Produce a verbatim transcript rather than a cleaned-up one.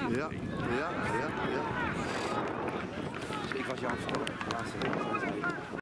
Ja, ja, ja, ja. Dus ik was Jan van de laatste week.